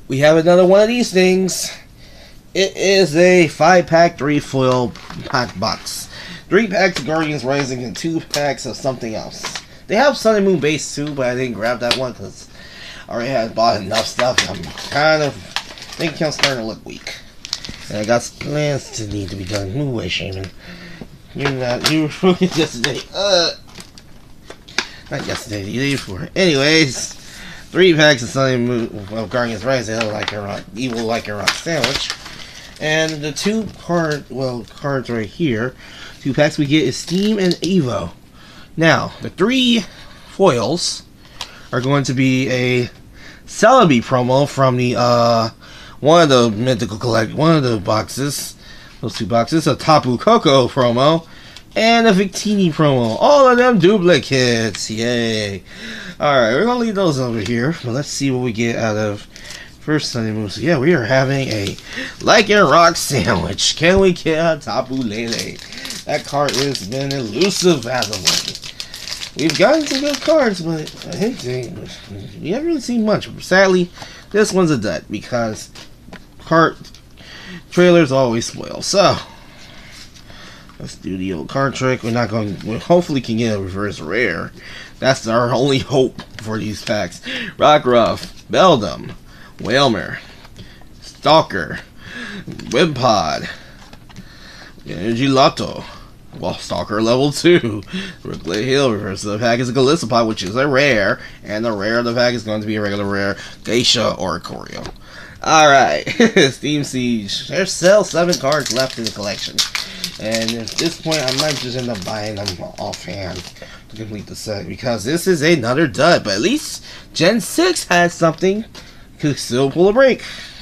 we have another one of these things. It is a 5-pack 3-foil pack box. 3 packs of Guardians Rising and 2 packs of something else. They have Sun and Moon base too, but I didn't grab that one because I already had bought enough stuff. I'm kind of thinking I'm starting to look weak. And I got plans to need to be done. Move away, Shaman. You were looking yesterday. Not yesterday, the day before. Anyways, 3 packs of Sun and Moon of Guardians Rising, Evil Lycan Rock Sandwich. And the 2 cards right here, 2 packs we get is Steam and Evo. Now, the 3 foils are going to be a Celebi promo from the one of the mythical one of the boxes, those 2 boxes, a Tapu Koko promo, and a Victini promo. All of them duplicates. Yay! Alright, we're gonna leave those over here, but let's see what we get out of first Sunday Moon. So yeah, we are having a Lycan Rock Sandwich. Can we get a Tapu Lele? That card has been elusive as of late. We've gotten some good cards, but we haven't really seen much. Sadly, this one's a dud because card trailers always spoil. So let's do the old card trick. We hopefully can get a reverse rare. That's our only hope for these packs. Rockruff, Beldum, Whalmer, Stalker, Wimpod, Energy Lotto, Stalker level 2, Brooklyn Hill, reverse of the pack is a Golisopod, which is a rare, and the rare of the pack is going to be a regular rare, Geisha or Ikorio. Alright, Steam Siege. There's still 7 cards left in the collection. And at this point, I might just end up buying them offhand to complete the set, because this is another dud, but at least Gen 6 has something. Could still pull a break.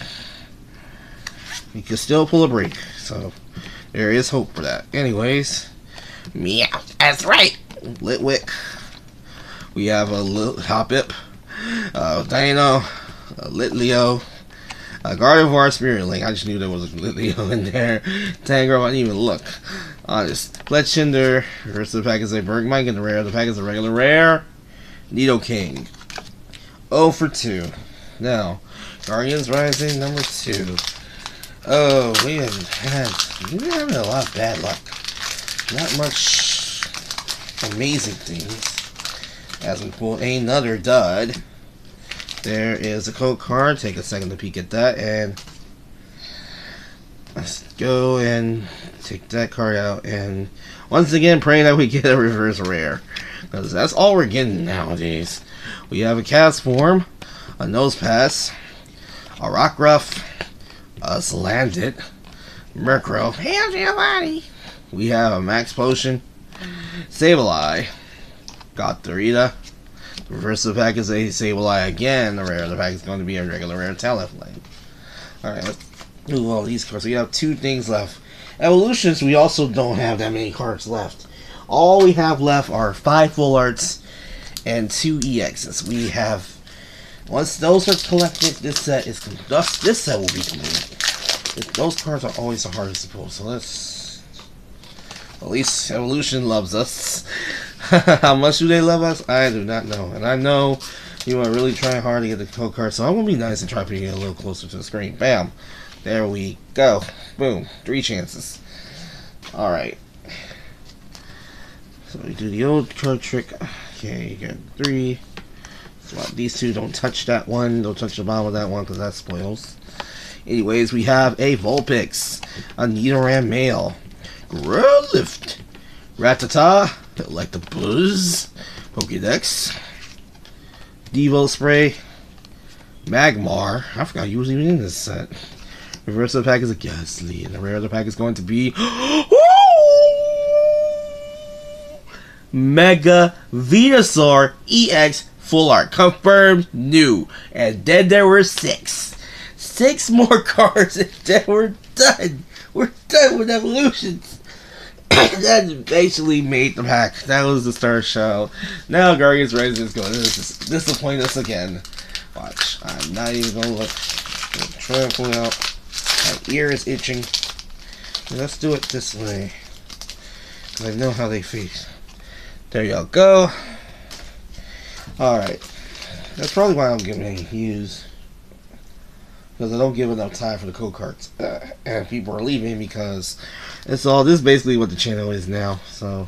He could still pull a break. So there is hope for that. Anyways, meow. That's right. Litwick. We have a Hoppip, Dino, Litleo, Gardevoir, Spirit Link. I just knew there was a Litleo in there. Tangrowth, I didn't even look. Honest. Fletchinder. Reverse of the pack is a Bergmite, and the rare of the pack is a regular rare. Nidoking. 0 for 2. Now, Guardians Rising number 2. Oh, we've been having a lot of bad luck. Not much amazing things. As we pull another dud. There is a code card. Take a second to peek at that, and let's go and take that card out, and once again pray that we get a reverse rare, because that's all we're getting nowadays. We have a Castform, a Nosepass, a Rockruff, a Salandit, Murkrow, hey Giovanni. We have a Max Potion, Sableye, Gothorita. The reverse of the pack is a Sableye again. The rare of the pack is going to be a regular rare Talonflame. Alright, let's do all these cards. We have 2 things left. Evolutions, we also don't have that many cards left. All we have left are 5 Full Arts and 2 EXs. We have, once those are collected, this set will be complete. Those cards are always the hardest to pull, so let's, at least Evolution loves us. How much do they love us? I do not know. And I know you are really trying hard to get the code card, so I'm going to be nice and try to get a little closer to the screen. Bam. There we go. Boom. 3 chances. Alright. So we do the old card trick. Okay, you got 3. So these 2 don't touch that one. Don't touch the bottom of that one because that spoils. Anyways, we have a Vulpix, a Nidoran male, Growlithe, Rattata, like the Buzz, Pokédex, Devo Spray, Magmar. I forgot he was even in this set. Reverse of the pack is a Ghastly, and the rare of the pack is going to be Mega Venusaur EX Full Art. Confirmed new. And then there were 6. 6 more cards, and then we're done. We're done with evolutions. That basically made the pack. That was the star show. Now Guardians Rising is going to disappoint us again. Watch. I'm not even going to look. I'm trying to pull it out. My ear is itching. Let's do it this way, because I know how they face. There y'all go. Alright. That's probably why I'm giving a use. because I don't give enough time for the code cards, and people are leaving because it's all. This is basically what the channel is now. So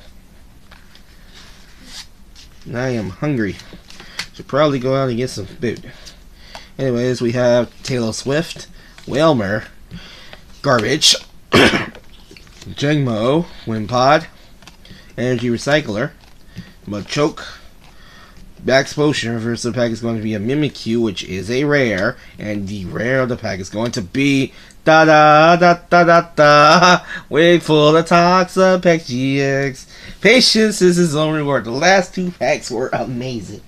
now I am hungry. Should probably go out and get some food. Anyways, we have Taylor Swift, Whalmer, Garbage, Jengmo, Wimpod, Energy Recycler, Machoke, Max Potion. First of the pack is going to be a Mimikyu, which is a rare, and the rare of the pack is going to be da da da da da da. Wait for the Toxapex GX. Patience is his own reward. The last 2 packs were amazing.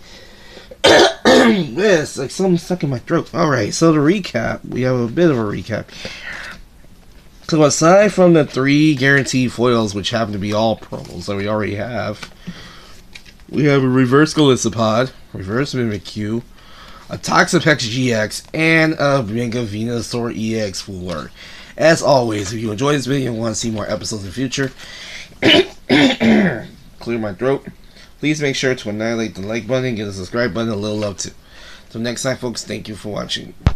Yes, like something stuck in my throat. Alright, so to recap, we have a bit of a recap. So aside from the 3 guaranteed foils, which happen to be all promos that we already have, we have a reverse Golisopod, reverse Mimikyu, a Toxapex GX, and a Mega Venusaur EX Full Art. As always, if you enjoyed this video and want to see more episodes in the future, clear my throat, please make sure to annihilate the like button and give the subscribe button a little love too. Until next time, folks, thank you for watching.